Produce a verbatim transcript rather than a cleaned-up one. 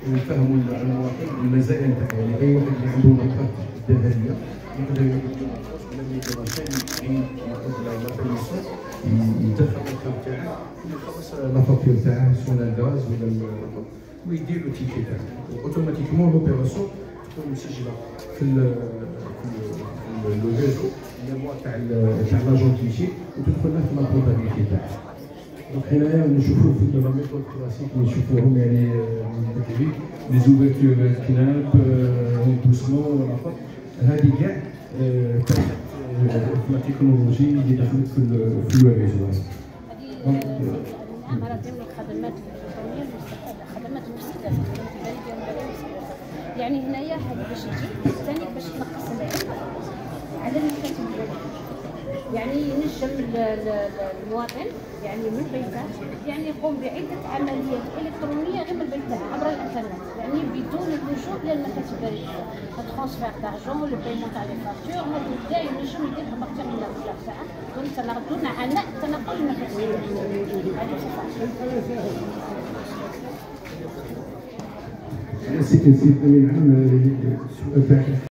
ونفهموا المواطن المزايا نتاعها. يعني اي واحد اللي عنده نقاط ذهبيه يقدر يدخل يدخل الكارت تاعه ويخلص لا فاتور تاعه سواء الغاز ولا ويدير له تيكي تاعه اوتوماتيكمون لوبيراسيون تكون مسجله في لو ريزو ميموار تاع تاع لاجون تيشي وتدخل له في لا كونتابيليتي تاعه. دونك هنايا نشوفوا في لا ميثود كلاسيك نشوفوهم يعني بكري لي زوفرتور كناب رومبوسمون ولافا هذه كاع في التكنولوجي اللي دخلت في في الريزو. هذه عمارة ضمن الخدمات الإلكترونية المستحدثة، خدمات المستحدثة، يعني هنايا هذه باش تجي ثاني باش تنقص العبء على المكاتب الدولية. يعني ينجم المواطن يعني من بيته يعني يقوم بعدة عمليات إلكترونية غير من بيته عبر الإنترنت، يعني بدون اللجوء إلى المكاتب الرئيسية. الترانسفير دارجون، لو بايمون تاع لي فاكتور، هذا كاع ينجم يدير في مكتب من الأفكار تاعه دون تنقل عناء تنقل المكاتب الرئيسية. هذه صفة. سي نسيت من عام السؤال تاعك.